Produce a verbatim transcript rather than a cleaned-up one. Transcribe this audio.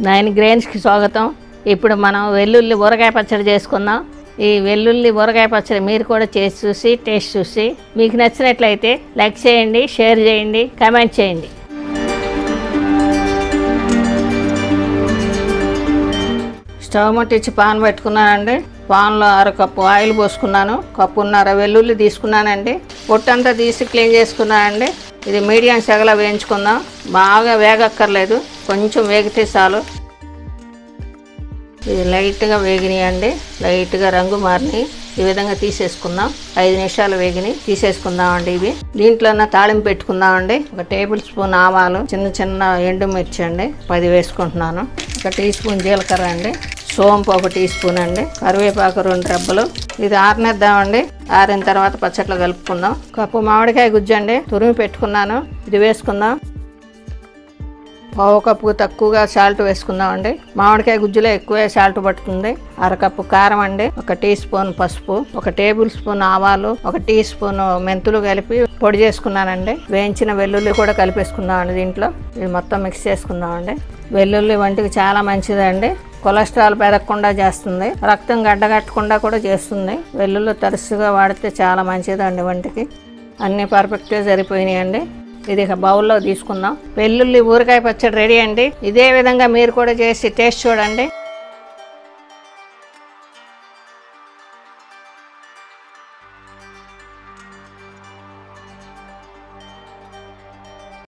Nine గ్రెయిన్స్కి స్వాగతం. ఇప్పుడు మనం వెల్లుల్లి ఊరగాయ పచ్చడి చేసుకుందాం. ఈ వెల్లుల్లి ఊరగాయ పచ్చడి మీరు కూడా చేసి చూసి టేస్ట్ చూసి మీకు నచ్చినట్లయితే లైక్ చేయండి, షేర్ చేయండి, కామెంట్ చేయండి. స్టవ్ ముట్టించి పాన్ పెట్టుకున్నానండి. పాన్లో అర కప్పు ఆయిల్ పోసుకున్నాను. కప్పున్నర వెల్లుల్లి తీసుకున్నానండి. పొట్టంతా తీసి క్లీన్ చేసుకున్నానండి. ఇది మీడియం సెగల వేయించుకుందాం. బాగా వేగక్కర్లేదు, కొంచెం వేగితే చాలు. ఇది లైట్గా వేగినాయండి, లైట్గా రంగు మారినాయి. ఈ విధంగా తీసేసుకుందాం. ఐదు నిమిషాలు వేగిని తీసేసుకుందామండి. ఇవి దీంట్లోనే తాళింపు పెట్టుకుందామండి. ఒక టేబుల్ స్పూన్ ఆవాలు, చిన్న చిన్న ఎండుమిర్చి అండి పది వేసుకుంటున్నాను. ఒక టీ స్పూన్ జీలకర్ర అండి, సోంపు ఒక టీ స్పూన్ అండి, కరివేపాకు రెండు రెబ్బలు. ఇది ఆరనేద్దామండి. ఆరిన తర్వాత పచ్చట్లో కలుపుకుందాం. కప్పు మామిడికాయ గుజ్జండి తురిమి పెట్టుకున్నాను, ఇది వేసుకుందాం. పావు కప్పు తక్కువగా సాల్ట్ వేసుకుందామండి. మామిడికాయ గుజ్జులో ఎక్కువే సాల్ట్ పట్టుతుంది. అరకప్పు కారం అండి, ఒక టీ స్పూన్ పసుపు, ఒక టేబుల్ స్పూన్ ఆవాలు, ఒక టీ స్పూన్ మెంతులు కలిపి పొడి చేసుకున్నానండి. వేయించిన వెల్లుల్లి కూడా కలిపేసుకుందామండి దీంట్లో. ఇది మొత్తం మిక్స్ చేసుకుందామండి. వెల్లుల్లి వంటికి చాలా మంచిదండి. కొలెస్ట్రాల్ పెరగకుండా చేస్తుంది, రక్తం గడ్డగట్టకుండా కూడా చేస్తుంది. వెల్లుల్లి తరచుగా వాడితే చాలా మంచిదండి వంటికి. అన్నీ పర్ఫెక్ట్గా సరిపోయినాయండి. ఇది ఇక బౌల్లో తీసుకుందాం. వెల్లుల్లి ఊరగాయ పచ్చడి రెడీ అండి. ఇదే విధంగా మీరు కూడా చేసి టేస్ట్ చూడండి.